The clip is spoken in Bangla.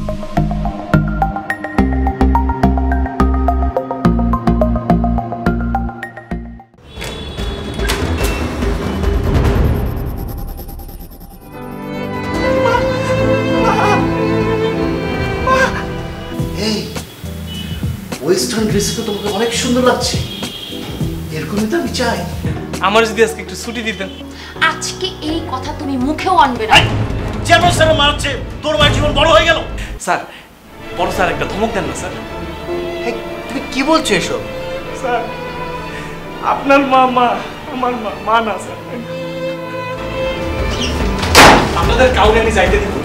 ওয়েস্টার্ন ড্রেস তো তোমাকে অনেক সুন্দর লাগছে, এরকমই তো আমি চাই। আমার যদি আজকে একটু ছুটি দিতেন। আজকে এই কথা তুমি মুখেও আনবে না। চেয়ারম্যান স্যার মারছে, তোর মায়ের জীবন বড় হয়ে গেল। স্যার বড় স্যার একটা ধমক দেন না স্যার। তুমি কি বলছো এসব? স্যার আপনার মা আমার মা না স্যার। আপনাদের কাউকে আমি যাইতে দিব।